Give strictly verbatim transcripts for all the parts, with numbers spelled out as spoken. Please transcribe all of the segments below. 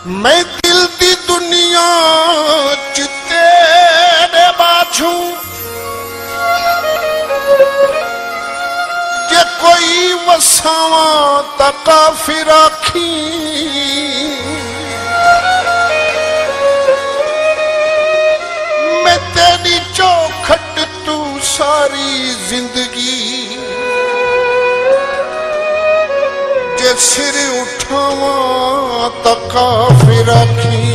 मैं दिल दी दुनिया च तेरे बाझू जे कोई वसावा ता काफिर आखी मैं तेरी चौखट तू सारी जिंदगी जे सिर उठावा ता काफिर आखी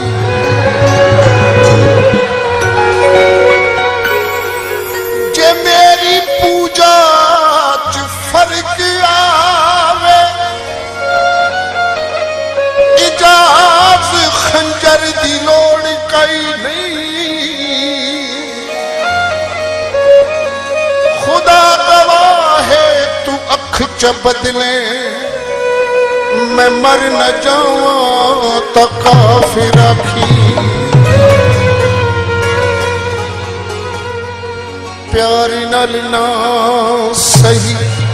जे मेरी पूजा च फर्क आवे इजाज खंजर दी लोड़ कई नहीं खुदा गवाह है तू अख च बदले मैं मर न जाऊं तो काफिर आखी प्यार नाल ना सही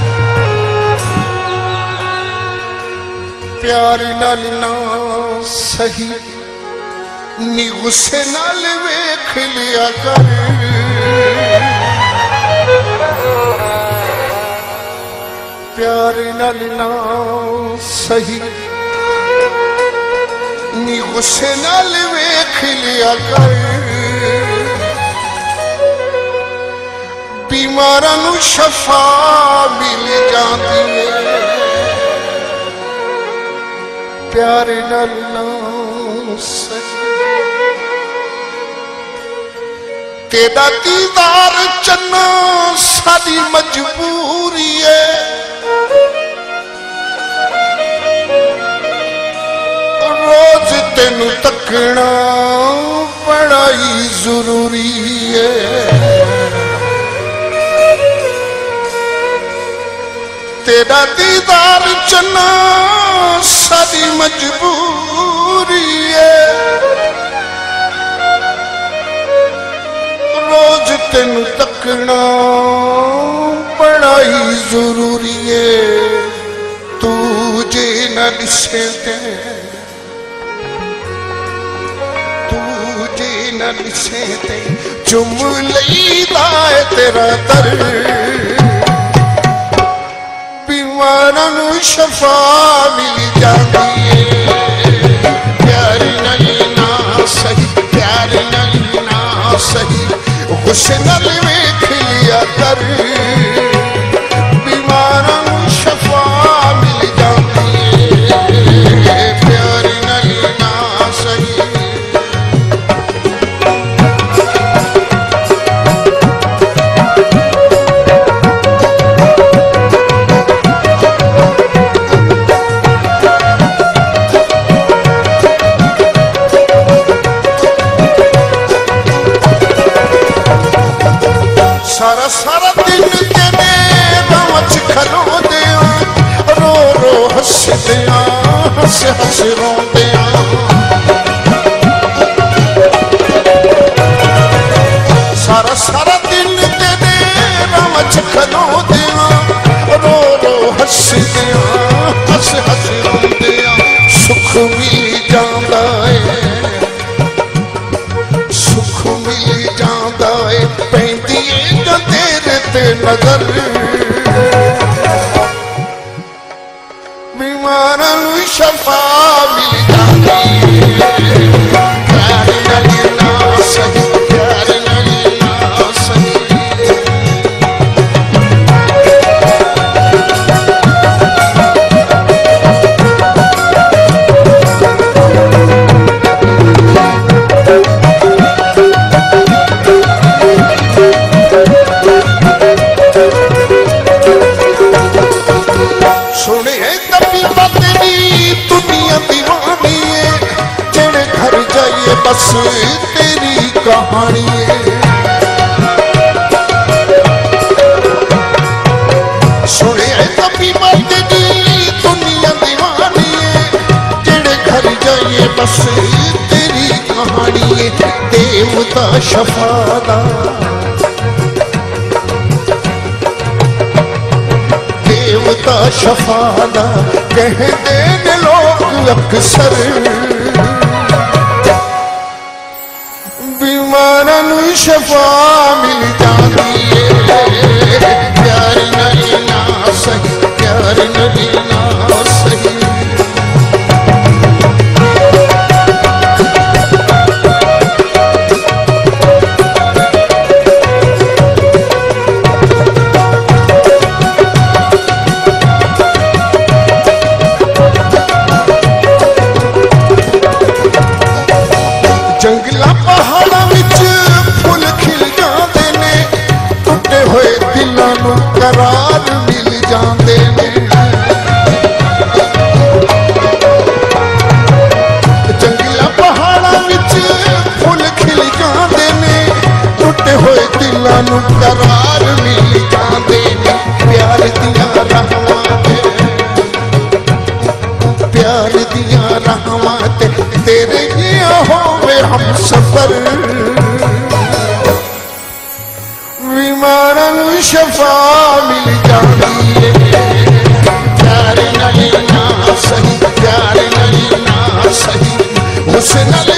प्यार नाल ना सही नी गुस्से नाल वेख लिया कर प्यार नाल ना सही नी गुस्से नाल वेख लिया कर बीमारां नूं शफा मिल जांदी है प्यार नाल ना सही तेरा दीदार चन्ना साडी मजबूरी है रोज तेनू तकना बड़ा ही जरूरी है तेरा दीदार चन्ना साडी मजबूरी है रोज तेनू तकना बड़ा ही जरूरी है तू जे न दिसे ते से ते चुम लईदा है तेरा दर बीमारां नूं शफा मिल जाती है प्यार नाल ना सही प्यार नाल ना सही गुस्से नाल वेख लिया कर बीमारां नूं शफा मिल जाती है प्यार नाल ना सही सारा सारा दिन तेरे बावच खलोदे रो रो हसदे हस हस रोंदे सारा सारा दिन तेरे बावच खलोदे रो रो हसदे हस हस रोंदे सुख मिल जांदा है सुख मिल जांदा है पैंदी नजर बीमारां नूं शफा मिल जाती प्यार नाल ना सही प्यार नाल ना सही बस तेरी कहानी है सुने तभी बात दी दुनिया दीवानी है जेड़े घर जाइए बस तेरी कहानी है देवता शफादा देवता शफादा कहते ने लोग अक्सर शफा मिल जाती है। प्यार नहीं ना सही, प्यार नहीं ना सही। जंगला पहाड़ा विच फुल खिल जाते ने, टुटे हुए दिलों नूं करार मिल जाते ने। जंगला पहाड़ा विच फुल खिल जाते ने, टुटे हुए दिलों नूं करार मिल जाते ने। प्यार दियां राहां ते, प्यार दियां राहां ते तेरे गिया होवे हम सफर। बीमारां नूं शफा मिल जाती है। प्यार नहीं ना सही, प्यार नहीं ना सही। हुस्न